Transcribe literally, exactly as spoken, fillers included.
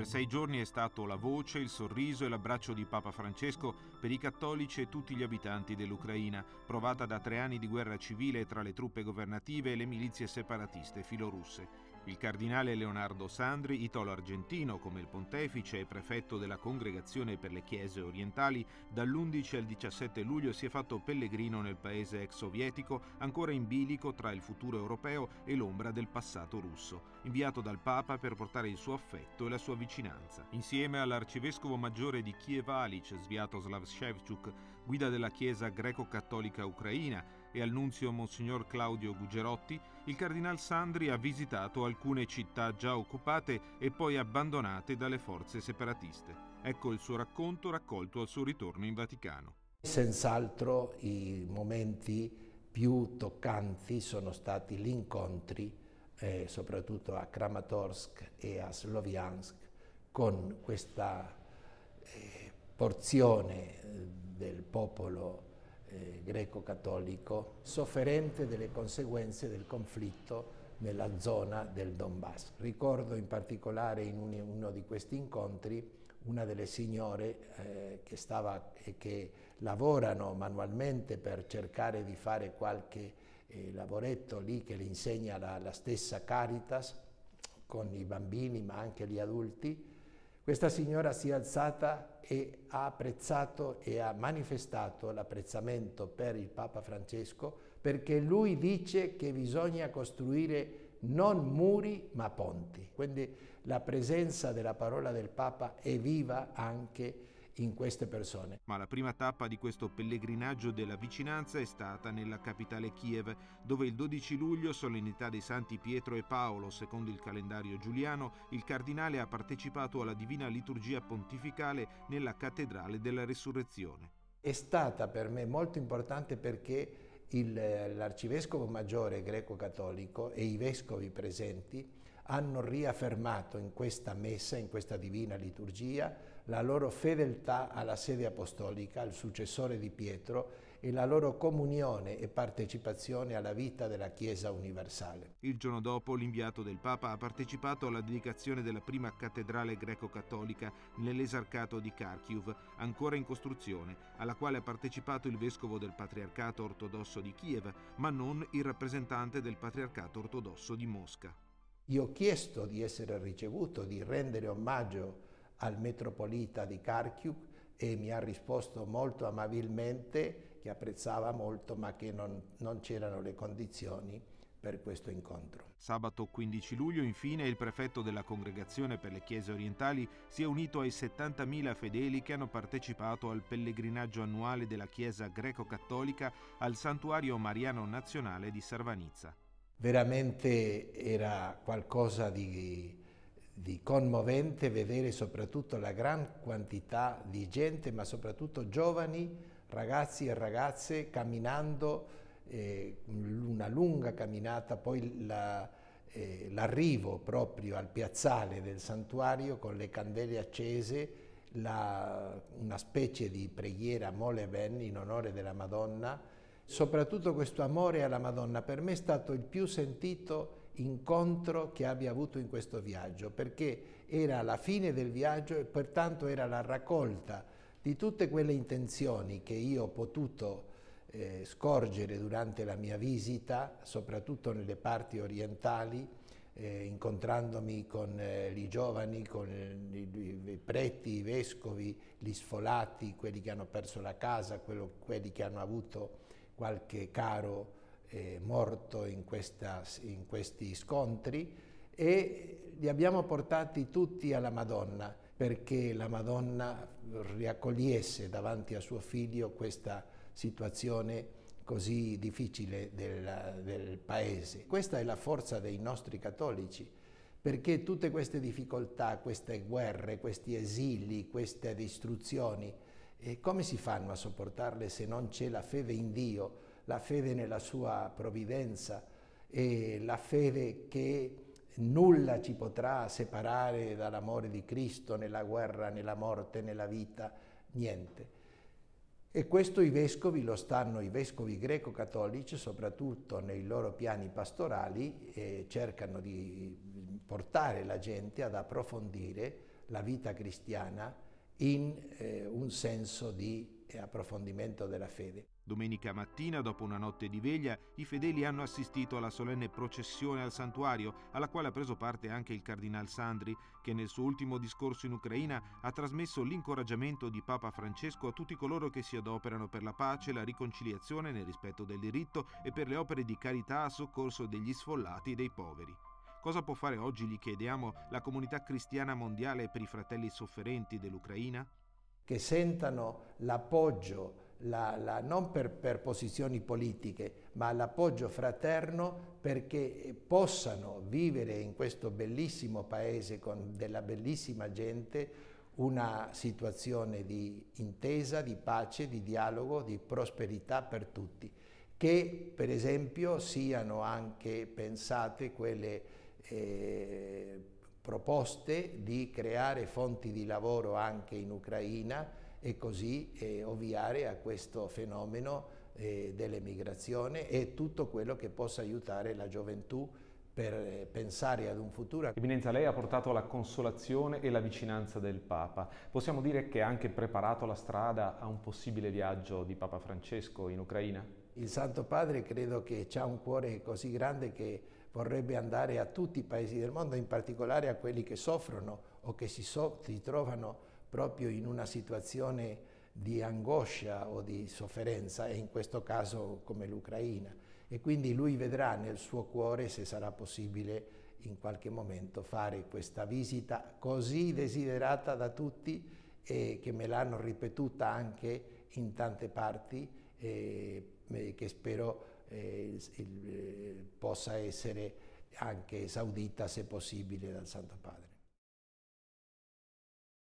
Per sei giorni è stato la voce, il sorriso e l'abbraccio di Papa Francesco per i cattolici e tutti gli abitanti dell'Ucraina, provata da tre anni di guerra civile tra le truppe governative e le milizie separatiste filorusse. Il cardinale Leonardo Sandri, italo-argentino come il pontefice e prefetto della Congregazione per le Chiese Orientali, dall'undici al diciassette luglio si è fatto pellegrino nel paese ex sovietico, ancora in bilico tra il futuro europeo e l'ombra del passato russo, inviato dal Papa per portare il suo affetto e la sua vicinanza. Insieme all'arcivescovo maggiore di Kiev Alic, Sviatoslav Shevchuk, guida della Chiesa greco-cattolica ucraina, e al nunzio Monsignor Claudio Gugerotti, il cardinal Sandri ha visitato alcune città già occupate e poi abbandonate dalle forze separatiste. Ecco il suo racconto raccolto al suo ritorno in Vaticano. Senz'altro i momenti più toccanti sono stati gli incontri, eh, soprattutto a Kramatorsk e a Sloviansk, con questa eh, porzione del popolo eh, greco-cattolico sofferente delle conseguenze del conflitto nella zona del Donbass. Ricordo in particolare in uno di questi incontri una delle signore eh, che, stava, eh, che lavorano manualmente per cercare di fare qualche eh, lavoretto lì che le insegna la, la stessa Caritas con i bambini ma anche gli adulti. Questa signora si è alzata e ha apprezzato e ha manifestato l'apprezzamento per il Papa Francesco, perché lui dice che bisogna costruire non muri ma ponti. Quindi la presenza della parola del Papa è viva anche in queste persone. Ma la prima tappa di questo pellegrinaggio della vicinanza è stata nella capitale Kiev, dove il dodici luglio, solennità dei santi Pietro e Paolo, secondo il calendario giuliano, il cardinale ha partecipato alla Divina Liturgia Pontificale nella Cattedrale della Resurrezione. È stata per me molto importante perché l'arcivescovo maggiore greco-cattolico e i vescovi presenti hanno riaffermato in questa messa, in questa divina liturgia, la loro fedeltà alla sede apostolica, al successore di Pietro, e la loro comunione e partecipazione alla vita della Chiesa universale. Il giorno dopo l'inviato del Papa ha partecipato alla dedicazione della prima cattedrale greco-cattolica nell'esarcato di Kharkiv, ancora in costruzione, alla quale ha partecipato il vescovo del Patriarcato ortodosso di Kiev, ma non il rappresentante del Patriarcato ortodosso di Mosca. Io ho chiesto di essere ricevuto, di rendere omaggio al metropolita di Kharkiv e mi ha risposto molto amabilmente che apprezzava molto ma che non, non c'erano le condizioni per questo incontro. Sabato quindici luglio, infine, il prefetto della Congregazione per le Chiese Orientali si è unito ai settantamila fedeli che hanno partecipato al pellegrinaggio annuale della Chiesa greco-cattolica al Santuario Mariano Nazionale di Sarvanizza. Veramente era qualcosa di, di commovente vedere soprattutto la gran quantità di gente, ma soprattutto giovani, ragazzi e ragazze camminando, eh, una lunga camminata, poi la, eh, l'arrivo proprio al piazzale del santuario con le candele accese, la, una specie di preghiera Mole Ben in onore della Madonna. Soprattutto questo amore alla Madonna per me è stato il più sentito incontro che abbia avuto in questo viaggio, perché era la fine del viaggio e pertanto era la raccolta di tutte quelle intenzioni che io ho potuto eh, scorgere durante la mia visita, soprattutto nelle parti orientali, eh, incontrandomi con eh, i giovani, con i, i, i preti, i vescovi, gli sfolati, quelli che hanno perso la casa, quello, quelli che hanno avuto qualche caro eh, morto in, questa, in questi scontri, e li abbiamo portati tutti alla Madonna perché la Madonna riaccogliesse davanti a suo figlio questa situazione così difficile del, del paese. Questa è la forza dei nostri cattolici, perché tutte queste difficoltà, queste guerre, questi esili, queste distruzioni, e come si fanno a sopportarle se non c'è la fede in Dio, la fede nella sua provvidenza e la fede che nulla ci potrà separare dall'amore di Cristo nella guerra, nella morte, nella vita, niente. E questo i vescovi lo stanno, i vescovi greco-cattolici, soprattutto nei loro piani pastorali, e cercano di portare la gente ad approfondire la vita cristiana in eh, un senso di approfondimento della fede. Domenica mattina, dopo una notte di veglia, i fedeli hanno assistito alla solenne processione al santuario, alla quale ha preso parte anche il cardinal Sandri, che nel suo ultimo discorso in Ucraina ha trasmesso l'incoraggiamento di Papa Francesco a tutti coloro che si adoperano per la pace, la riconciliazione nel rispetto del diritto e per le opere di carità a soccorso degli sfollati e dei poveri. Cosa può fare oggi, gli chiediamo, la comunità cristiana mondiale per i fratelli sofferenti dell'Ucraina? Che sentano l'appoggio, la, la, non per, per posizioni politiche, ma l'appoggio fraterno perché possano vivere in questo bellissimo paese con della bellissima gente una situazione di intesa, di pace, di dialogo, di prosperità per tutti. Che per esempio siano anche pensate quelle eh, proposte di creare fonti di lavoro anche in Ucraina e così eh, ovviare a questo fenomeno eh, dell'emigrazione e tutto quello che possa aiutare la gioventù per eh, pensare ad un futuro. Eminenza, lei ha portato la consolazione e la vicinanza del Papa. Possiamo dire che ha anche preparato la strada a un possibile viaggio di Papa Francesco in Ucraina? Il Santo Padre credo che ha un cuore così grande che vorrebbe andare a tutti i paesi del mondo, in particolare a quelli che soffrono o che si, so, si trovano proprio in una situazione di angoscia o di sofferenza, e in questo caso come l'Ucraina. E quindi lui vedrà nel suo cuore se sarà possibile in qualche momento fare questa visita così desiderata da tutti e che me l'hanno ripetuta anche in tante parti e che spero eh, il, il, possa essere anche esaudita se possibile dal Santo Padre.